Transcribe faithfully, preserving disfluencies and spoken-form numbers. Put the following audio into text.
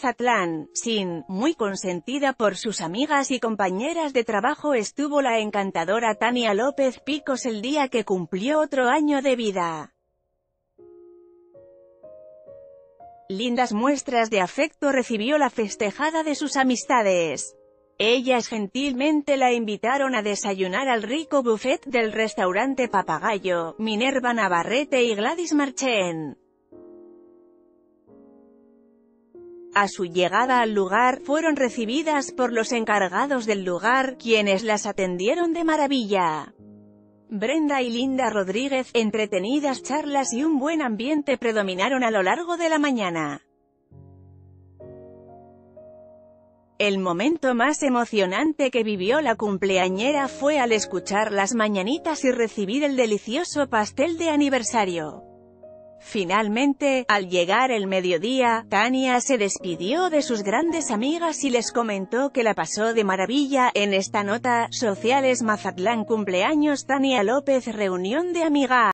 Mazatlán. Sin, muy consentida por sus amigas y compañeras de trabajo, estuvo la encantadora Tania López Picos el día que cumplió otro año de vida. Lindas muestras de afecto recibió la festejada de sus amistades. Ellas gentilmente la invitaron a desayunar al rico buffet del restaurante Papagayo, Minerva Navarrete y Gladys Marchén. A su llegada al lugar, fueron recibidas por los encargados del lugar, quienes las atendieron de maravilla. Brenda y Linda Rodríguez, entretenidas charlas y un buen ambiente predominaron a lo largo de la mañana. El momento más emocionante que vivió la cumpleañera fue al escuchar las mañanitas y recibir el delicioso pastel de aniversario. Finalmente, al llegar el mediodía, Tania se despidió de sus grandes amigas y les comentó que la pasó de maravilla. En esta nota, sociales Mazatlán cumpleaños Tania López, reunión de amigas.